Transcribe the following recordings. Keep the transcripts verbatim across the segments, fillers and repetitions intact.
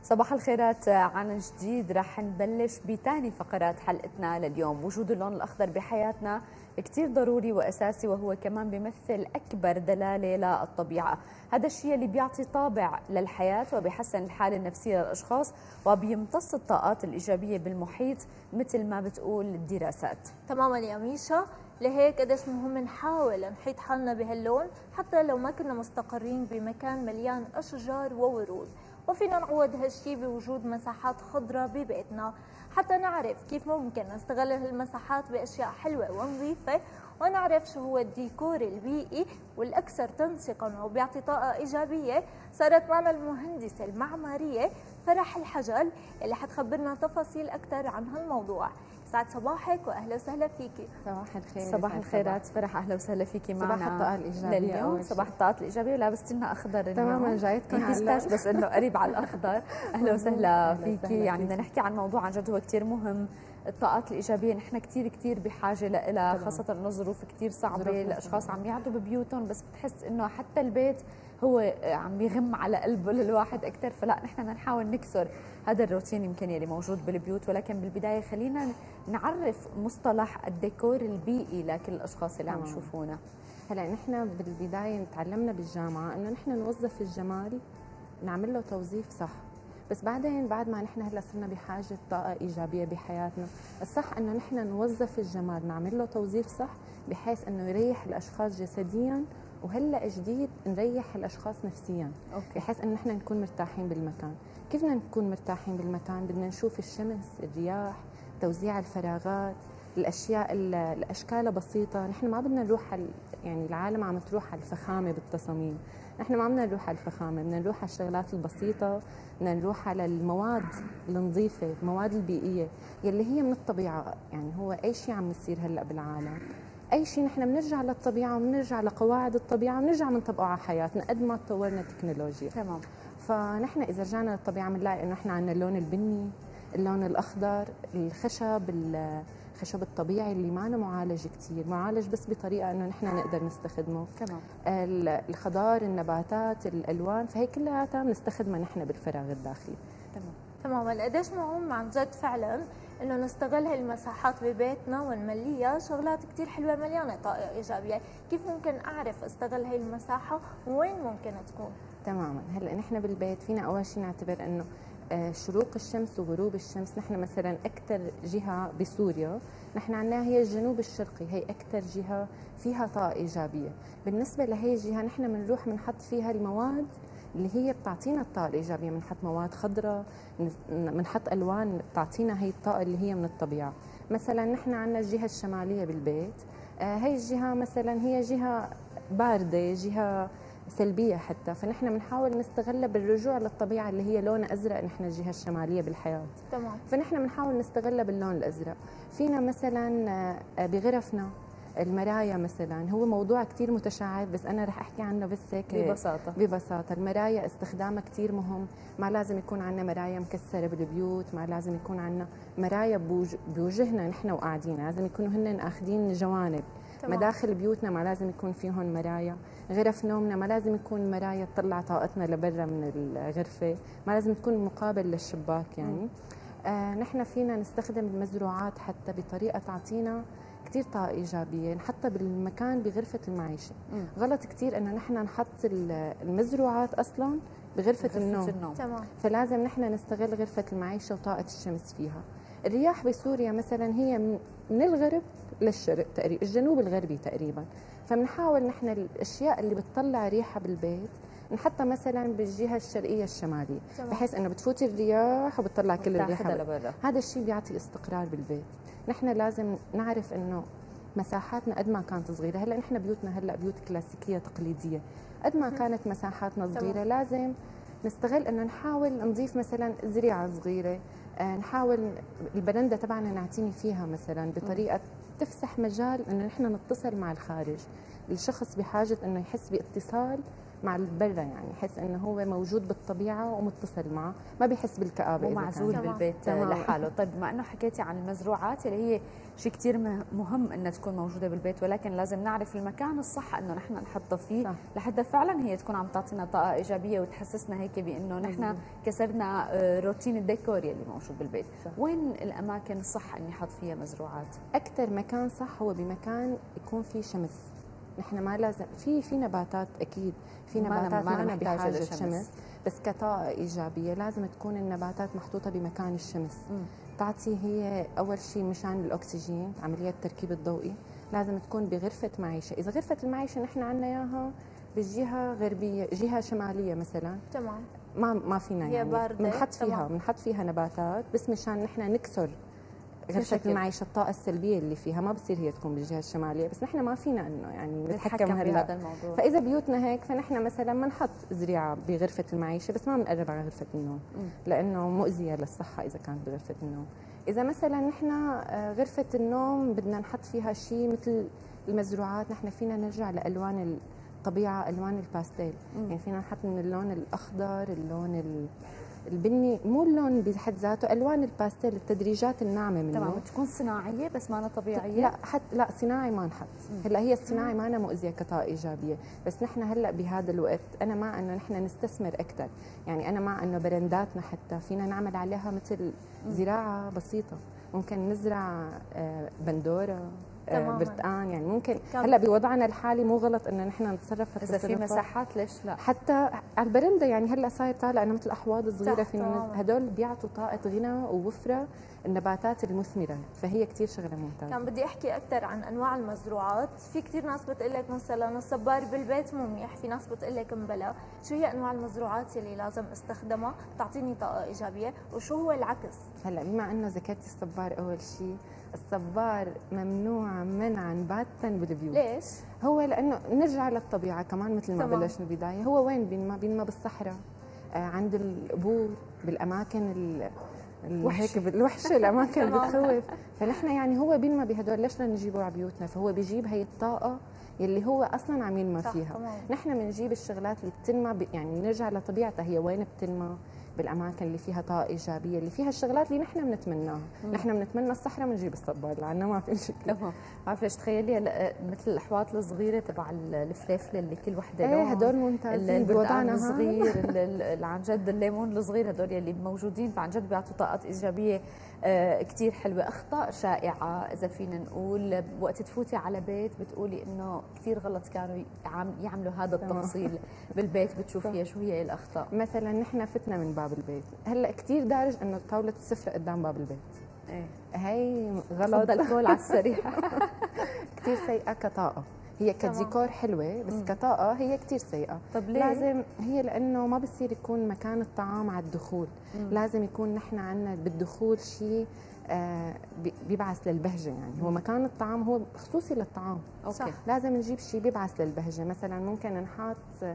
صباح الخيرات عن جديد. رح نبلش بثاني فقرات حلقتنا لليوم. وجود اللون الأخضر بحياتنا كتير ضروري وأساسي، وهو كمان بيمثل أكبر دلالة للطبيعة. هذا الشيء اللي بيعطي طابع للحياة وبيحسن الحالة النفسية للأشخاص وبيمتص الطاقات الإيجابية بالمحيط مثل ما بتقول الدراسات. تماما يا ميشا، لهيك قديش مهم نحاول نحيط حالنا بهاللون حتى لو ما كنا مستقرين بمكان مليان أشجار وورود، وفينا نعوض هالشي بوجود مساحات خضراء ببيتنا حتى نعرف كيف ممكن نستغل هالمساحات بأشياء حلوة ونظيفة، ونعرف شو هو الديكور البيئي والأكثر تنسيقا وبيعطي طاقة إيجابية. صارت معنا المهندسة المعمارية فرح الحجل اللي حتخبرنا تفاصيل أكثر عن هالموضوع. سعد صباحك واهلا وسهلا فيكي. صباح الخير. صباح الخيرات فرح، اهلا وسهلا فيكي معنا. صباح الطاقة الإيجابية لليوم. صباح الطاقة الإيجابية، ولابستي لنا أخضر تماما، جايتكم بيستاش بس إنه قريب على الأخضر. أهلا وسهلا فيكي. يعني بدنا نحكي عن موضوع عن جد هو كثير مهم، الطاقات الإيجابية. نحن كثير كثير بحاجة لها، خاصة إنه الظروف كثير صعبة، الأشخاص عم يقعدوا ببيوتهم بس بتحس إنه حتى البيت هو عم يغم على قلبه للواحد أكثر. فلا نحن بدنا نحاول نكسر هذا الروتين يمكن يلي موجود بالبيوت. ولكن بالبداية خلينا نعرف مصطلح الديكور البيئي لكل الأشخاص اللي عم يشوفونا. هلا نحن بالبداية تعلمنا بالجامعة إنه نحن نوظف الجمال، نعمل له توظيف صح، بس بعدين بعد ما نحن هلا صرنا بحاجة طاقة إيجابية بحياتنا، الصح إنه نحن نوظف الجمال، نعمل له توظيف صح بحيث إنه يريح الأشخاص جسدياً، وهلا جديد نريح الاشخاص نفسيا. أوكي. بحيث انه نحن نكون مرتاحين بالمكان. كيف بدنا نكون مرتاحين بالمكان؟ بدنا نشوف الشمس، الرياح، توزيع الفراغات، الاشياء الاشكال بسيطه. نحن ما بدنا نروح على يعني العالم عم تروح على الفخامه بالتصاميم، نحن ما بدنا نروح على الفخامه، بدنا نروح على الشغلات البسيطه، بدنا نروح على المواد النظيفه، المواد البيئيه يلي هي من الطبيعه. يعني هو اي شيء عم يصير هلا بالعالم، اي شيء نحن بنرجع للطبيعه وبنرجع لقواعد الطبيعه وبنرجع بنطبقه على حياتنا قد ما تطورنا التكنولوجيا. تمام. فنحن اذا رجعنا للطبيعه بنلاقي انه نحن عندنا اللون البني، اللون الاخضر، الخشب، الخشب الطبيعي اللي ما معالج كثير، معالج بس بطريقه انه نحن نقدر نستخدمه. تمام. الخضار، النباتات، الالوان، فهي كلها بنستخدمها نحن بالفراغ الداخلي. تمام. تماما. قديش مهم عن جد فعلا انه نستغل هالمساحات ببيتنا ونمليها شغلات كثير حلوه مليانه طاقه ايجابيه. كيف ممكن اعرف استغل هاي المساحه وين ممكن تكون؟ تماما. هلا نحن بالبيت فينا اول شيء نعتبر انه شروق الشمس وغروب الشمس، نحن مثلا اكثر جهه بسوريا نحن عندنا هي الجنوب الشرقي، هي اكثر جهه فيها طاقه ايجابيه. بالنسبه لهي الجهه نحن بنروح بنحط فيها المواد اللي هي بتعطينا الطاقه الايجابيه، بنحط مواد خضراء، بنحط الوان بتعطينا هي الطاقه اللي هي من الطبيعه. مثلا نحن عندنا الجهه الشماليه بالبيت، آه هي الجهه مثلا هي جهه بارده، جهه سلبيه حتى، فنحن بنحاول نستغلها بالرجوع للطبيعه اللي هي لونها ازرق. نحن الجهه الشماليه بالحياه، تمام، فنحن بنحاول نستغلها باللون الازرق. فينا مثلا بغرفنا المرايا مثلا، هو موضوع كثير متشعب بس انا رح احكي عنه بس هيك ببساطه. ببساطه المرايا استخدامها كثير مهم. ما لازم يكون عندنا مرايا مكسره بالبيوت، ما لازم يكون عندنا مرايا بوج... بوجهنا نحن وقاعدين، لازم يكونوا هن اخذين جوانب. تمام. مداخل بيوتنا ما لازم يكون فيهم مرايا، غرف نومنا ما لازم يكون مرايا تطلع طاقتنا لبرا من الغرفه، ما لازم تكون مقابل للشباك يعني. آه نحن فينا نستخدم المزروعات حتى بطريقه تعطينا كثير طاقه ايجابيه، نحطها بالمكان بغرفه المعيشه. مم. غلط كثير انه نحن نحط المزروعات اصلا بغرفه, بغرفة النوم, النوم. تمام. فلازم نحن نستغل غرفه المعيشه وطاقه الشمس فيها. الرياح بسوريا مثلا هي من الغرب للشرق تقريبا، الجنوب الغربي تقريبا، فبنحاول نحن الاشياء اللي بتطلع ريحه بالبيت نحطها مثلا بالجهه الشرقيه الشماليه، بحيث انه بتفوت الرياح وبتطلع كل الريحه لبرا. هذا الشيء بيعطي استقرار بالبيت. نحن لازم نعرف انه مساحاتنا قد ما كانت صغيره، هلا نحن بيوتنا هلا بيوت كلاسيكيه تقليديه، قد ما كانت مساحاتنا صغيره لازم نستغل انه نحاول نضيف مثلا زريعه صغيره، آه نحاول البرندة تبعنا نعتني فيها مثلا بطريقه تفسح مجال انه نحن نتصل مع الخارج. الشخص بحاجه انه يحس باتصال مع البرة، يعني يحس انه هو موجود بالطبيعه ومتصل معه، ما بيحس بالكآبه مو معزول بالبيت تمام. لحاله. طيب بما انه حكيتي عن المزروعات اللي هي شيء كثير مهم انها تكون موجوده بالبيت، ولكن لازم نعرف المكان الصح انه نحن نحطها فيه صح. لحتى فعلا هي تكون عم تعطينا طاقه ايجابيه وتحسسنا هيك بانه نحن كسرنا روتين الديكور اللي موجود بالبيت. صح. وين الاماكن الصح اني احط فيها مزروعات؟ اكثر مكان صح هو بمكان يكون فيه شمس. نحن ما لازم في في نباتات، اكيد في نباتات ما لنا بحاجه للشمس، بس كطاقه ايجابيه لازم تكون النباتات محطوطه بمكان الشمس. م. تعطي هي اول شيء مشان الاكسجين، عمليه التركيب الضوئي لازم تكون بغرفه معيشه. اذا غرفه المعيشه نحن عندنا اياها بالجهه غربيه، جهه شماليه مثلا، تمام، ما ما فينا يعني بنحط فيها بنحط فيها نباتات، بس مشان نحن نكسر غرفة المعيشة الطاقة السلبية اللي فيها، ما بصير هي تكون بالجهة الشمالية، بس نحن ما فينا انه يعني نتحكم بهذا الموضوع. فإذا بيوتنا هيك فنحن مثلا بنحط زريعة بغرفة المعيشة، بس ما بنقرب على غرفة النوم م. لأنه مؤذية للصحة إذا كانت بغرفة النوم. إذا مثلا نحن غرفة النوم بدنا نحط فيها شيء مثل المزروعات، نحن فينا نرجع لألوان الطبيعة، ألوان الباستيل، م. يعني فينا نحط من اللون الأخضر، اللون ال البني، مو اللون بحد ذاته، الوان الباستيل، التدريجات الناعمه منه تمام، تكون صناعيه بس ما طبيعيه. لا حت لا صناعي ما نحط. هلا هي الصناعي ما مؤذيه كطاقه ايجابيه، بس نحن هلا بهذا الوقت انا مع انه نحن نستثمر اكثر، يعني انا مع انه برنداتنا حتى فينا نعمل عليها مثل زراعه بسيطه، ممكن نزرع بندوره، برتقان، يعني ممكن هلا بوضعنا الحالي مو غلط انه نحن نتصرف اذا في مساحات، ليش لا؟ حتى على البرندة يعني هلا صاير طالع انه مثل احواض صغيره فينا، هدول بيعطوا طاقه غنى ووفره النباتات المثمره، فهي كثير شغله ممتازه. كان بدي احكي اكثر عن انواع المزروعات. في كثير ناس بتقول لك مثلا الصبار بالبيت مو منيح، في ناس بتقول لك مبلا. شو هي انواع المزروعات اللي لازم استخدمها تعطيني طاقه ايجابيه، وشو هو العكس؟ هلا بما انه ذكرتي الصبار، اول شيء الصبار ممنوع منعا باتا بالبيوت. ليش؟ هو لانه نرجع للطبيعه كمان مثل ما بلشنا البدايه، هو وين بينما بينما بالصحراء، آه عند القبور، بالاماكن الوحشه الوحشه الاماكن اللي بتخوف، فنحن يعني هو بينما بهدول، ليش بدنا نجيبه على بيوتنا؟ فهو بيجيب هي الطاقه يلي هو اصلا عم ينمى فيها. نحن بنجيب الشغلات اللي بتنمى، يعني نرجع لطبيعتها، هي وين بتنمى؟ بالاماكن اللي فيها طاقه ايجابيه، اللي فيها الشغلات اللي نحن بنتمناها. نحن بنتمنى الصحراء، بنجيب الصبار لعنا، ما في شيء. تمام. بعرف ليش تخيلي هلا مثل الاحواض الصغيره تبع الفلافله اللي كل وحده لون، ايه هدول ممتازين بوضعنا الصغير، اللي عن جد الليمون الصغير، هدول اللي موجودين فعن جد بيعطوا طاقات ايجابيه آه كثير حلوه. اخطاء شائعه اذا فينا نقول، وقت تفوتي على بيت بتقولي انه كثير غلط كانوا يعملوا هذا التفصيل بالبيت، بتشوفيها شو هي الاخطاء؟ مثلا نحن فتنا من باب البيت، هلا كثير دارج انه طاوله السفره قدام باب البيت. ايه هي غلط. تفضل كول على السريع. كثير سيئه كطاقه، هي كديكور حلوه بس مم. كطاقه هي كثير سيئه. طب ليه؟ لازم هي لانه ما بصير يكون مكان الطعام على الدخول، مم. لازم يكون نحن عندنا بالدخول شيء آه بيبعث للبهجه، يعني مم. هو مكان الطعام هو خصوصي للطعام. اوكي صح. لازم نجيب شيء بيبعث للبهجه، مثلا ممكن نحط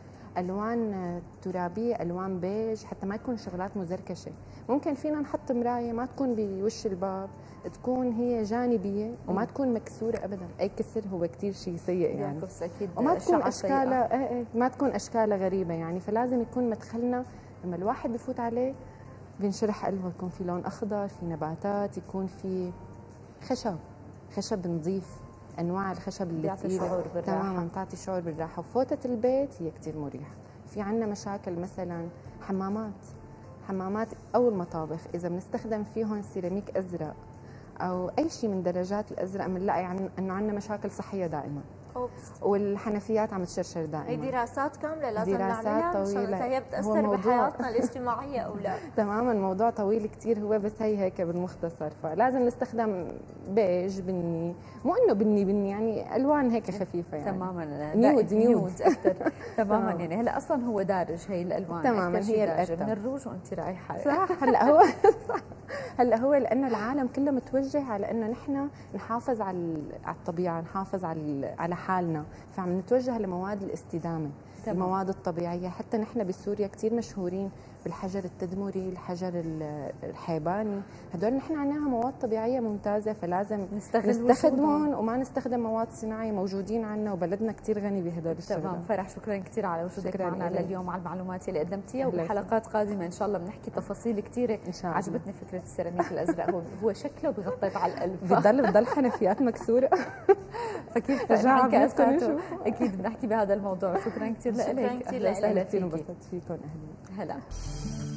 الوان ترابيه، الوان بيج، حتى ما يكون شغلات مزركشه. ممكن فينا نحط مرايه ما تكون بوش الباب، تكون هي جانبيه وما تكون مكسوره ابدا، اي كسر هو كثير شيء سيء يعني. اكيد. وما تكون اشكالها ايه ما تكون اشكالها غريبه يعني، فلازم يكون مدخلنا لما الواحد بفوت عليه بينشرح قلبه، يكون في لون اخضر، في نباتات، يكون في خشب خشب نظيف، انواع الخشب اللي بتعطي شعور بالراحه. تماما بتعطي شعور بالراحه، وفوتة البيت هي كثير مريحه. في عندنا مشاكل مثلا حمامات حمامات او المطابخ، اذا بنستخدم فيهم سيراميك ازرق او اي شيء من درجات الازرق بنلاقي يعني انه عندنا مشاكل صحيه دائما. أوبس. والحنفيات عم تشرشر دائما. هي دراسات كامله لازم دراسات نعملها طويله، هي بتاثر بحياتنا الاجتماعيه او لا؟ تماما، موضوع طويل كثير هو، بس هي هيك بالمختصر. فلازم نستخدم بيج، بني، مو انه بني بني يعني الوان هيك خفيفه يعني. تماما، نيود نيود اكثر. تماما، يعني هلا اصلا هو دارج هي الالوان تماما، هي الأكثر من الروج وانت رايحه. صح. هلا هو هلا هو لانه العالم كله متوجه على انه نحن نحافظ على على الطبيعه، نحافظ على على حالنا، فعم نتوجه لمواد الاستدامه، تمام. المواد الطبيعيه. حتى نحن بسوريا كثير مشهورين بالحجر التدمري، الحجر الحيباني، هدول نحن عندنا مواد طبيعيه ممتازه، فلازم نستخدمهم وما نستخدم مواد صناعيه، موجودين عنا وبلدنا كثير غني بهدول الشغلات. تمام. فرح شكرا كثير على وجودك معنا لليوم، على المعلومات اللي قدمتيها، وبحلقات قادمه ان شاء الله بنحكي تفاصيل كثيره. عجبتني فكره السيراميك الازرق، هو هو شكله بغطي على القلب، بتضل بتضل حنفيات مكسوره فكيف انعكاساته. اكيد بنحكي بهذا الموضوع. شكرا كثير لك. شكرا كثير لك. انبسطت فيكم. اهلا هلا.